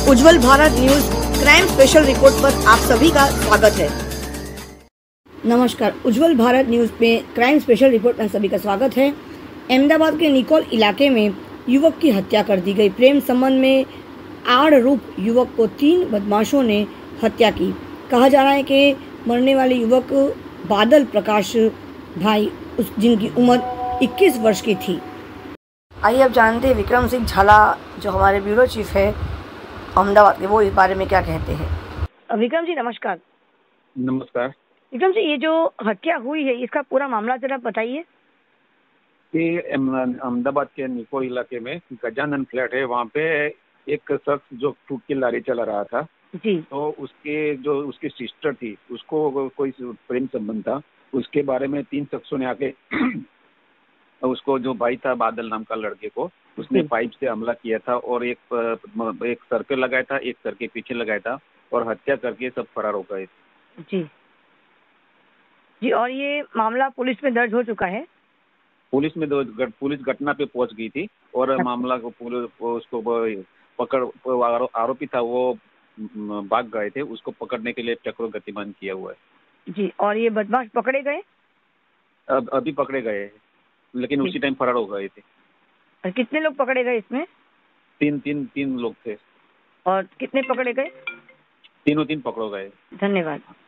उज्जवल Bharat news crime special report पर आप सभी का स्वागत है। नमस्कार, उज्जवल भारत न्यूज में क्राइम स्पेशल रिपोर्ट में सभी का स्वागत है। अहमदाबाद के निकोल इलाके में युवक की हत्या कर दी गई। प्रेम संबंध में आड़ रूप युवक को 3 बदमाशों ने हत्या की। कहा जा रहा है कि मरने वाले युवक बादल प्रकाश भाई जिनकी उम्र 21 वर्ष की थी। आइए अब जानते हैं विक्रम सिंह झाला जो हमारे ब्यूरो चीफ है अहमदाबाद के, वो इस बारे में क्या कहते हैं। विक्रम जी नमस्कार। नमस्कार। विक्रम जी, ये जो हत्या हुई है इसका पूरा मामला जरा बताइए। ये अहमदाबाद के निकोल इलाके में गजानन फ्लैट है, वहाँ पे एक शख्स जो फ्रूट की लारी चला रहा था जी। तो उसकी सिस्टर थी, उसको कोई प्रेम संबंध था। उसके बारे में 3 शख्सों ने आके उसको, जो भाई था बादल नाम का लड़के को, उसने पाइप से हमला किया था और एक सर पे लगाया था, एक सर के पीछे लगाया था और हत्या करके सब फरार हो गए। जी जी। और ये मामला पुलिस में दर्ज हो चुका है? पुलिस घटना पे पहुंच गई थी और मामला को आरोपी था वो भाग गए थे, उसको पकड़ने के लिए चक्रों गतिमान किया हुआ है। जी। और ये बदमाश पकड़े गए? अभी पकड़े गए, लेकिन उसी टाइम फरार हो गए थे। और कितने लोग पकड़े गए इसमें? तीन लोग थे। और कितने पकड़े गए? तीनों पकड़े गए। धन्यवाद।